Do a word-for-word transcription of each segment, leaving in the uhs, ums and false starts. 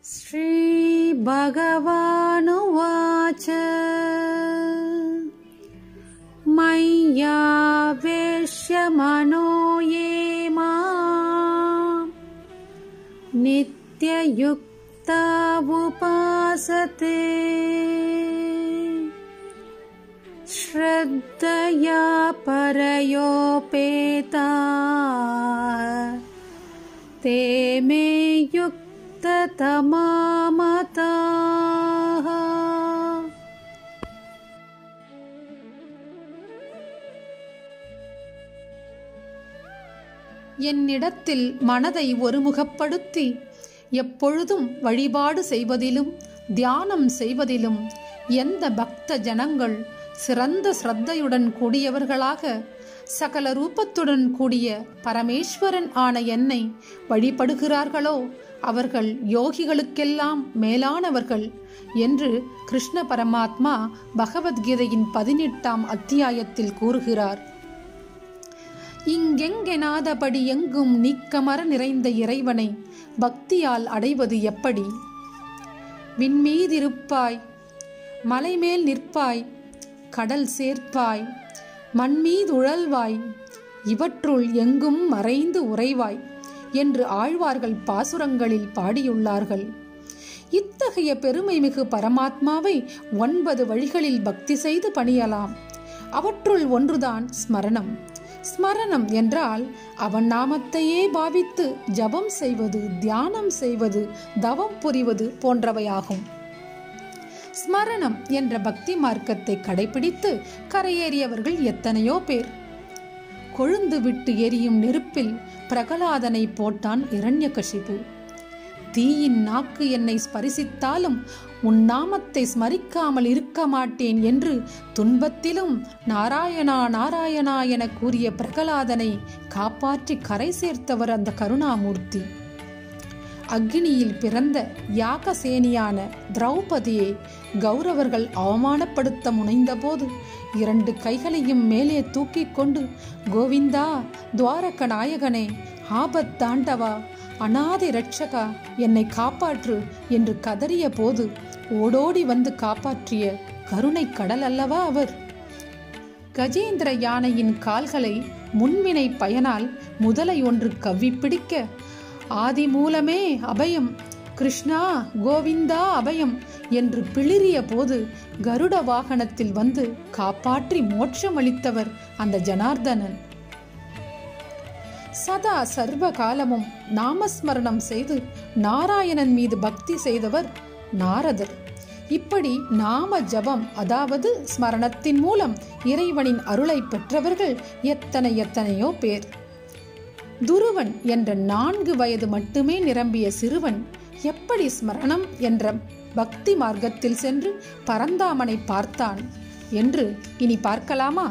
श्री भगवानुवाच मय्यावेश्य मनो ये मां नित्ययुक्ता उपासते श्रद्धया परयोपेता ते मे युक्ततमामताः। என்னிடத்தில் மனதை ஒருமுகப்படுத்தி எப்பொழுதும் வழிபாடு செய்வதிலும் தியானம் செய்வதிலும் எந்த பக்த ஜனங்கள் சிறந்த ஸ்ரத்தையுடன் கூடியவர்களாக சகல ரூபத்துடன் கூடிய பரமேஸ்வரன் ஆன என்னை வழிபடுகிறார்களோ அவர்கள் யோகிகளுக்கெல்லாம் மேலானவர்கள் என்று கிருஷ்ண பரமாத்மா பகவத்கீதையின் பதினெட்டாம் அத்தியாயத்தில் கூறுகிறார். இங்கெங்கெனாதபடி எங்கும் நீக்கமர நிறைந்த இறைவனை பக்தியால் அடைவது எப்படி? விண்மீதிருப்பாய், மலைமேல் நிற்பாய், கடல் சேர்ப்பாய், மண்மீது உழல்வாய், இவற்றுள் எங்கும் மறைந்து உறைவாய் என்று ஆழ்வார்கள் பாசுரங்களில் பாடியுள்ளார்கள். இத்தகைய பெருமை மிகு பரமாத்மாவை ஒன்பது வழிகளில் பக்தி செய்து பணியலாம். அவற்றுள் ஒன்றுதான் ஸ்மரணம். ஸ்மரணம் என்றால் அவன் நாமத்தையே பாவித்து ஜபம் செய்வது, தியானம் செய்வது, தவம் புரிவது போன்றவையாகும். ஸ்மரணம் என்ற பக்தி மார்க்கத்தை கடைபிடித்து கரையேறியவர்கள் எத்தனையோ பேர். கொழுந்து விட்டு எரியும் நெருப்பில் பிரகலாதனை போட்டான் இரண்யகசிபு. தீயின் நாக்கு என்னை ஸ்பரிசித்தாலும் உன் நாமத்தை ஸ்மரிக்காமல் இருக்க மாட்டேன் என்று துன்பத்திலும் நாராயணா நாராயணா என கூறிய பிரகலாதனை காப்பாற்றி கரை சேர்த்தவர் அந்த கருணாமூர்த்தி. அக்னியில் பிறந்த யாகசேனியான திரௌபதியை கௌரவர்கள் அவமானப்படுத்த முனைந்தபோது இரண்டு கைகளையும் மேலே தூக்கி கொண்டு கோவிந்தா, துவாரக நாயகனே, ஆபத் தாண்டவா, அநாதி ரட்சகா, என்னை காப்பாற்று என்று கதறிய போது ஓடோடி வந்து காப்பாற்றிய கருணை கடல் அல்லவா அவர். கஜேந்திர யானையின் கால்களை முன்வினை பயனால் முதலை ஒன்று கவ்வி பிடிக்க ஆதி மூலமே அபயம், கிருஷ்ணா கோவிந்தா அபயம் என்று பிளிரிய போது கருட வாகனத்தில் வந்து காப்பாற்றி மோட்சமளித்தவர் அந்த ஜனார்தனன். சதா சர்வ காலமும் நாமஸ்மரணம் செய்து நாராயணன் மீது பக்தி செய்தவர் நாரதர். இப்படி நாம ஜபம் அதாவது ஸ்மரணத்தின் மூலம் இறைவனின் அருளை பெற்றவர்கள் எத்தனை எத்தனையோ பேர். துருவன் என்ற நான்கு வயது மட்டுமே நிரம்பிய சிறுவன் எப்படி ஸ்மரணம் என்ற பக்தி மார்க்கத்தில் சென்று பரந்தாமனை பார்த்தான் என்று இனி பார்க்கலாமா?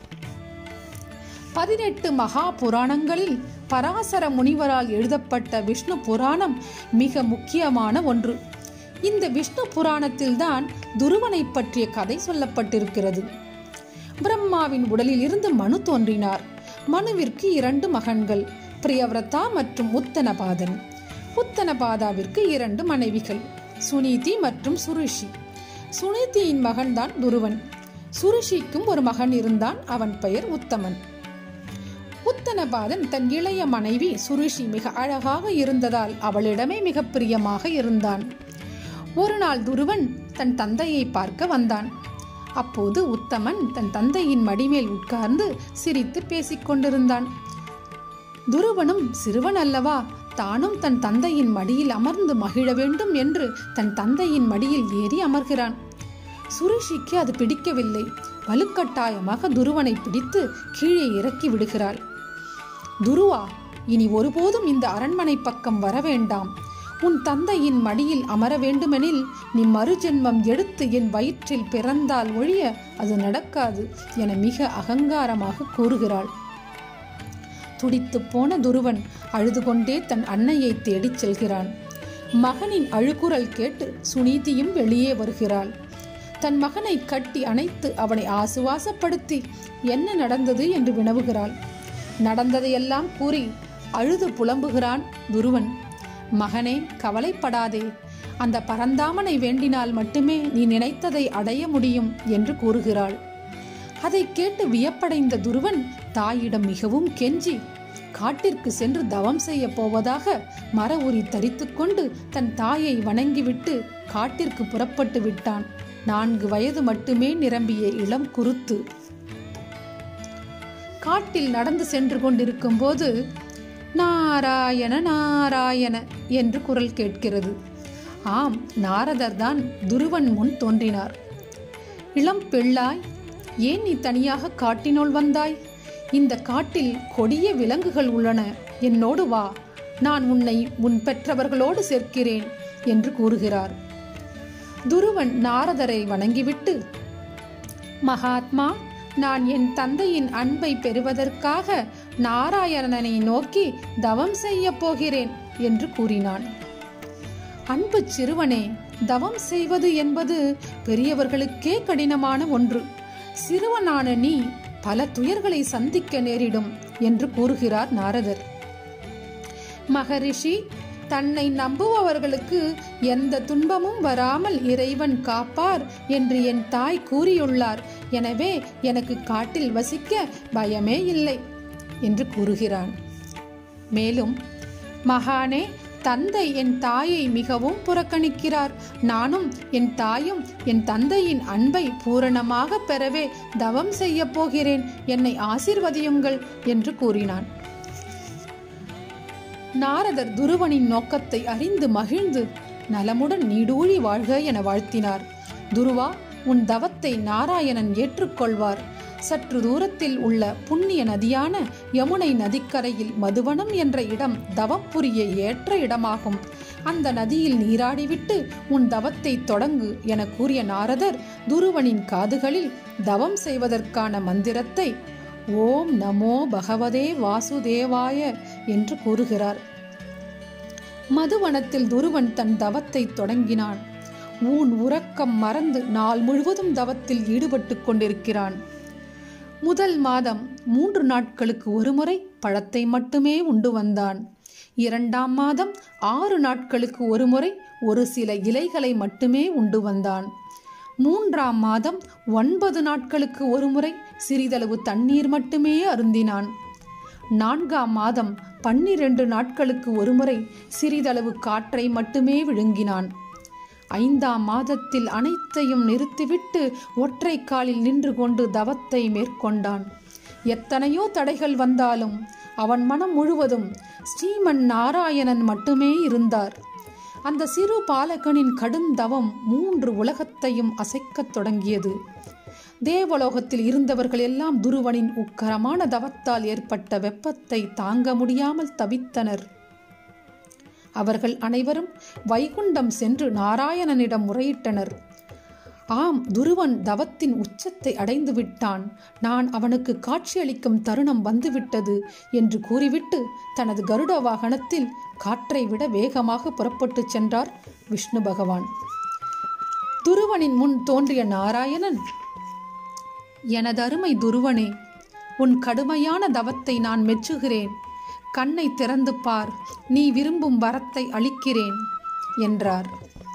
பதினெட்டு மகா புராணங்களில் பராசர முனிவரால் எழுதப்பட்ட விஷ்ணு புராணம் மிக முக்கியமான ஒன்று. இந்த விஷ்ணு புராணத்தில்தான் துருவனை பற்றிய கதை சொல்லப்பட்டிருக்கிறது. பிரம்மாவின் உடலில் இருந்து மனு தோன்றினார். மனுவிற்கு இரண்டு மகன்கள், பிரியவ்ரதா மற்றும் உத்தனபாதன். உத்தனபாதாவிற்கு இரண்டு மனைவிகள், சுனீதி மற்றும் சுருஷி. சுனீதியின் மகன்தான் துருவன். சுருஷிக்கும் ஒரு மகன் இருந்தான், அவன் பெயர் உத்தமன். உத்தனபாதன் தன் இளைய மனைவி சுருஷி மிக அழகாக இருந்ததால் அவளிடமே மிக பிரியமாக இருந்தான். ஒரு நாள் துருவன் தன் தந்தையை பார்க்க வந்தான். அப்போது உத்தமன் தன் தந்தையின் மடிமேல் உட்கார்ந்து சிரித்து பேசிக் கொண்டிருந்தான். துருவனும் சிறுவன் அல்லவா, தானும் தன் தந்தையின் மடியில் அமர்ந்து மகிழ வேண்டும் என்று தன் தந்தையின் மடியில் ஏறி அமர்கிறான். சுருஷிக்கு அது பிடிக்கவில்லை. வலுக்கட்டாயமாக துருவனை பிடித்து கீழே இறக்கி விடுகிறாள். துருவா, இனி ஒருபோதும் இந்த அரண்மனை பக்கம் வர வேண்டாம். உன் தந்தையின் மடியில் அமர வேண்டுமெனில் நீ மறுஜென்மம் எடுத்து என் வயிற்றில் பிறந்தால் ஒழிய அது நடக்காது என மிக அகங்காரமாக கூறுகிறாள். துடித்து போன துருவன் அழுது கொண்டே தன் அன்னையை தேடிச் செல்கிறான். மகனின் அழுகுரல் கேட்டு சுனீதியும் வெளியே வருகிறாள். தன் மகனை கட்டி அணைத்து அவனை ஆசுவாசப்படுத்தி என்ன நடந்தது என்று வினவுகிறாள். நடந்ததையெல்லாம் கூறி அழுது புலம்புகிறான் துருவன். மகனே, கவலைப்படாதே, அந்த பரந்தாமனை வேண்டினால் மட்டுமே நீ நினைத்ததை அடைய முடியும் என்று கூறுகிறாள். அதை கேட்டு வியப்படைந்த துருவன் தாயிடம் மிகவும் கெஞ்சி காட்டிற்கு சென்று தவம் செய்ய போவதாக மர உரி தரித்து கொண்டு தன் தாயை வணங்கிவிட்டு காட்டிற்கு புறப்பட்டு விட்டான். நான்கு வயது மட்டுமே நிரம்பிய இளம் குருத்து. காட்டில் நடந்து சென்று கொண்டிருக்கும் போது நாராயண நாராயண என்று குரல் கேட்கிறது. ஆம், நாரதர் தான் துருவன் முன் தோன்றினார். இளம் பிள்ளாய், ஏன் நீ தனியாக காட்டினுள் வந்தாய்? இந்த காட்டில் கொடிய விலங்குகள் உள்ளன, என்னோடு வா, நான் உன்னை உன் பெற்றவர்களோடு சேர்க்கிறேன் என்று கூறுகிறார். துருவன் நாரதரை வணங்கிவிட்டு, மகாத்மா, நான் என் தந்தையின் அன்பை பெறுவதற்காக நாராயணனை நோக்கி தவம் செய்ய போகிறேன் என்று கூறினான். அன்பு சிறுவனே, தவம் செய்வது என்பது பெரியவர்களுக்கே கடினமான ஒன்று. சிறுவனான நீ பல துயர்களை சந்திக்க நேரிடும் என்று கூறுகிறார் நாரதர். மகரிஷி, தன்னை நம்புபவர்களுக்கு எந்த துன்பமும் வராமல் இறைவன் காப்பார் என்று என் தாய் கூறியுள்ளார். எனவே எனக்கு காட்டில் வசிக்க பயமே இல்லை என்று கூறுகிறான். மேலும், மகானே, தந்தை என் தாயை மிகவும் புறக்கணிக்கிறார். நானும் என் தாயும் என் தந்தையின் அன்பை பூரணமாக பெறவே தவம் செய்ய போகிறேன். என்னை ஆசீர்வதியுங்கள் என்று கூறினான். நாரதர் துருவனின் நோக்கத்தை அறிந்து மகிழ்ந்து நலமுடன் நீடூழி வாழ்க என வாழ்த்தினார். துருவா, உன் தவத்தை நாராயணன் ஏற்றுக்கொள்வார். சற்று தூரத்தில் உள்ள புண்ணிய நதியான யமுனை நதிக்கரையில் மதுவனம் என்ற இடம் தவம் புரிய ஏற்ற இடமாகும். அந்த நதியில் நீராடிவிட்டு உன் தவத்தை தொடங்கு என கூறிய நாரதர் துருவனின் காதுகளில் தவம் செய்வதற்கான மந்திரத்தை ஓம் நமோ பகவதே வாசுதேவாய என்று கூறுகிறார். மதுவனத்தில் துருவன் தன் தவத்தை தொடங்கினான். ஊன் உறக்கம் மறந்து நாள் முழுவதும் தவத்தில் ஈடுபட்டு கொண்டிருக்கிறான். முதல் மாதம் மூன்று நாட்களுக்கு ஒருமுறை பழத்தை மட்டுமே உண்டு வந்தான். இரண்டாம் மாதம் ஆறு நாட்களுக்கு ஒருமுறை ஒரு சில இலைகளை மட்டுமே உண்டு வந்தான். மூன்றாம் மாதம் ஒன்பது நாட்களுக்கு ஒருமுறை சிறிதளவு தண்ணீர் மட்டுமே அருந்தினான். நான்காம் மாதம் பன்னிரண்டு நாட்களுக்கு ஒருமுறை சிறிதளவு காற்றை மட்டுமே விழுங்கினான். ஐந்தாம் மாதத்தில் அனைத்தையும் நிறுத்திவிட்டு ஒற்றை காலில் நின்று கொண்டு தவத்தை மேற்கொண்டான். எத்தனையோ தடைகள் வந்தாலும் அவன் மனம் முழுவதும் ஸ்ரீமன் நாராயணன் மட்டுமே இருந்தார். அந்த சிறு பாலகனின் கடும் தவம் மூன்று உலகத்தையும் அசைக்கத் தொடங்கியது. தேவலோகத்தில் இருந்தவர்கள் எல்லாம் துருவனின் உக்கரமான தவத்தால் ஏற்பட்ட வெப்பத்தை தாங்க முடியாமல் தவித்தனர். அவர்கள் அனைவரும் வைகுண்டம் சென்று நாராயணனிடம் முறையிட்டனர். ஆம், துருவன் தவத்தின் உச்சத்தை அடைந்து விட்டான். நான் அவனுக்கு காட்சியளிக்கும் தருணம் வந்துவிட்டது என்று கூறிவிட்டு தனது கருட வாகனத்தில் காற்றை விட வேகமாக புறப்பட்டு சென்றார் விஷ்ணு பகவான். துருவனின் முன் தோன்றிய நாராயணன், எனது அருமை துருவனே, உன் கடுமையான தவத்தை நான் மெச்சுகிறேன். கண்ணை திறந்து பார், நீ விரும்பும் வரத்தை அளிக்கிறேன் என்றார்.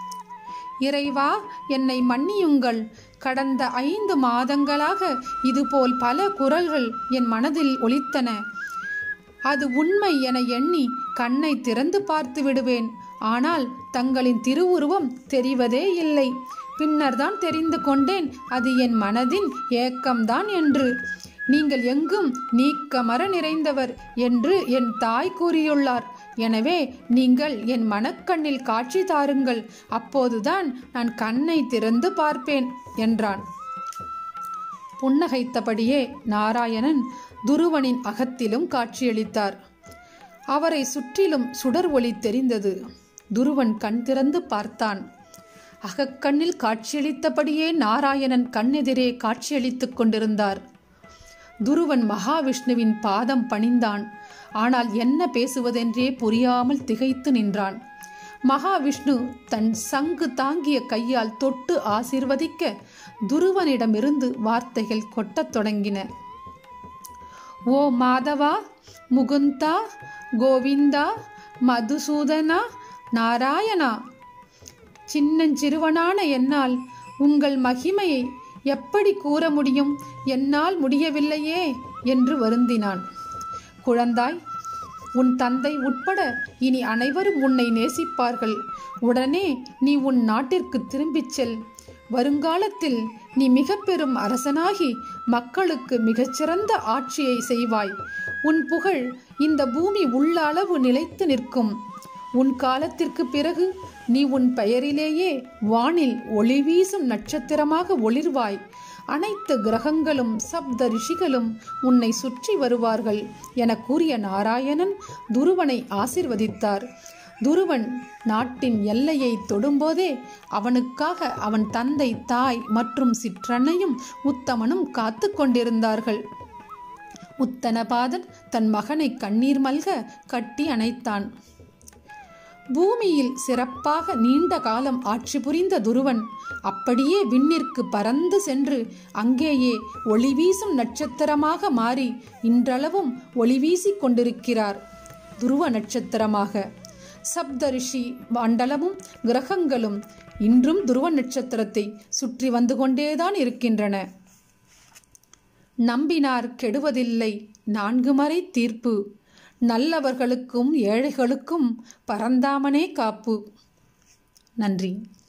இறைவா, என்னை மன்னியுங்கள். கடந்த ஐந்து மாதங்களாக இதுபோல் பல குரல்கள் என் மனதில் ஒலித்தன. அது உண்மை என எண்ணி கண்ணை திறந்து பார்த்து விடுவேன். ஆனால் தங்களின் திருவுருவம் தெரிவதே இல்லை. பின்னர் தான் தெரிந்து கொண்டேன் அது என் மனதின் ஏக்கம்தான் என்று. நீங்கள் எங்கும் நீக்கமர நிறைந்தவர் என்று என் தாய் கூறியுள்ளார். எனவே நீங்கள் என் மனக்கண்ணில் காட்சி தாருங்கள், அப்போதுதான் நான் கண்ணை திறந்து பார்ப்பேன் என்றான். புன்னகைத்தபடியே நாராயணன் துருவனின் அகத்திலும் காட்சியளித்தார். அவரை சுற்றிலும் சுடர் ஒளி தெரிந்தது. துருவன் கண் திறந்து பார்த்தான். அகக்கண்ணில் காட்சியளித்தபடியே நாராயணன் கண்ணெதிரே காட்சியளித்துக் கொண்டிருந்தார். துருவன் மகாவிஷ்ணுவின் பாதம் பணிந்தான். ஆனால் என்ன பேசுவதென்றே புரியாமல் திகைத்து நின்றான். மகாவிஷ்ணு தன் சங்கு தாங்கிய கையால் தொட்டு ஆசீர்வதிக்க துருவனிடமிருந்து வார்த்தைகள் கொட்டத் தொடங்கின. ஓ மாதவா, முகுந்தா, கோவிந்தா, மதுசூதனா, நாராயணா, சின்னஞ்சிறுவனான என்னால் உங்கள் மகிமையை எப்படி கூற முடியும்? என்னால் முடியவில்லையே என்று வருந்தினான். குழந்தாய், உன் தந்தை உட்பட இனி அனைவரும் உன்னை நேசிப்பார்கள். உடனே நீ உன் நாட்டிற்கு திரும்பிச் செல். வருங்காலத்தில் நீ மிக பெரும் அரசனாகி மக்களுக்கு மிகச்சிறந்த ஆட்சியை செய்வாய். உன் புகழ் இந்த பூமி உள்ள அளவு நிலைத்து நிற்கும். உன் காலத்திற்கு பிறகு நீ உன் பெயரிலேயே வானில் ஒளி வீசும் நட்சத்திரமாக ஒளிர்வாய். அனைத்து கிரகங்களும் சப்த ரிஷிகளும் உன்னை சுற்றி வருவார்கள் என கூறிய நாராயணன் துருவனை ஆசிர்வதித்தார். துருவன் நாட்டின் எல்லையை தொடும்போதே அவனுக்காக அவன் தந்தை, தாய் மற்றும் சிற்றன்னையும் உத்தமனும் காத்து கொண்டிருந்தார்கள். உத்தனபாதன் தன் மகனை கண்ணீர் மல்க கட்டி அணைத்தான். பூமியில் சிறப்பாக நீண்ட காலம் ஆட்சி புரிந்த துருவன் அப்படியே விண்ணிற்கு பறந்து சென்று அங்கேயே ஒளி வீசும் நட்சத்திரமாக மாறி இன்றளவும் ஒளி வீசிக் கொண்டிருக்கிறார். துருவ நட்சத்திரமாக சப்த ரிஷி மண்டலமும் கிரகங்களும் இன்றும் துருவ நட்சத்திரத்தை சுற்றி வந்து கொண்டேதான் இருக்கின்றன. நம்பினார் கெடுவதில்லை நான்கு மறை தீர்ப்பு. நல்லவர்களுக்கும் ஏழைகளுக்கும் பரந்தாமனே காப்பு. நன்றி.